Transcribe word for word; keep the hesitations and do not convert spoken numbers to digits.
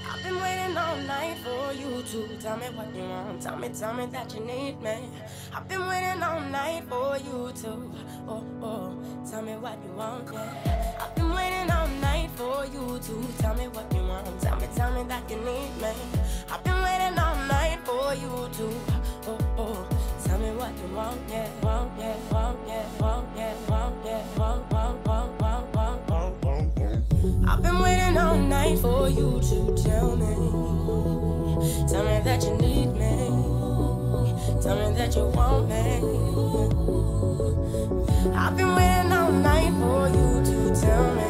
I've been waiting all night for you to tell me what you want. Tell me, tell me that you need me. I've been waiting all night for you to, oh, oh, tell me what you want, yeah. I've been waiting all night for you to tell me what you want. Tell me, tell me that you need me. I've been waiting all night for you to, oh, oh, tell me what you want, yeah, want, yeah, want, yeah, want, yeah, want, yeah, want, want, want, want, want, want, want, want. I've been waiting all night for you to tell me, tell me that you need me, tell me that you want me. I've been waiting all night for you to tell me.